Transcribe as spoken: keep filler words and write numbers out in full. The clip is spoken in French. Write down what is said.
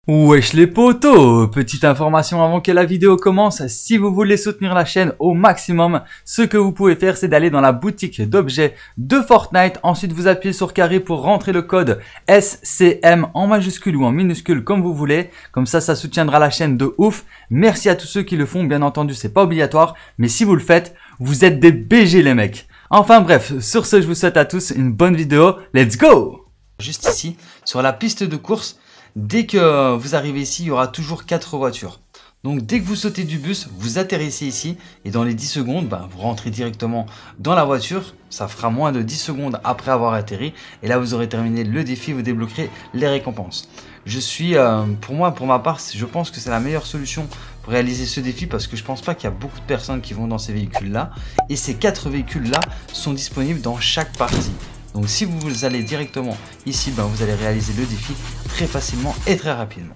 Wesh les potos, petite information avant que la vidéo commence, si vous voulez soutenir la chaîne au maximum, ce que vous pouvez faire c'est d'aller dans la boutique d'objets de Fortnite, ensuite vous appuyez sur carré pour rentrer le code S C M en majuscule ou en minuscule comme vous voulez, comme ça ça soutiendra la chaîne de ouf. Merci à tous ceux qui le font, bien entendu c'est pas obligatoire, mais si vous le faites, vous êtes des B G les mecs. Enfin bref, sur ce je vous souhaite à tous une bonne vidéo, let's go! Juste ici, sur la piste de course, dès que vous arrivez ici, il y aura toujours quatre voitures. Donc dès que vous sautez du bus, vous atterrissez ici et dans les dix secondes, bah, vous rentrez directement dans la voiture. Ça fera moins de dix secondes après avoir atterri. Et là, vous aurez terminé le défi, vous débloquerez les récompenses. Je suis, euh, pour moi, pour ma part, je pense que c'est la meilleure solution pour réaliser ce défi parce que je pense pas qu'il y a beaucoup de personnes qui vont dans ces véhicules-là. Et ces quatre véhicules-là sont disponibles dans chaque partie. Donc si vous allez directement ici, ben, vous allez réaliser le défi très facilement et très rapidement.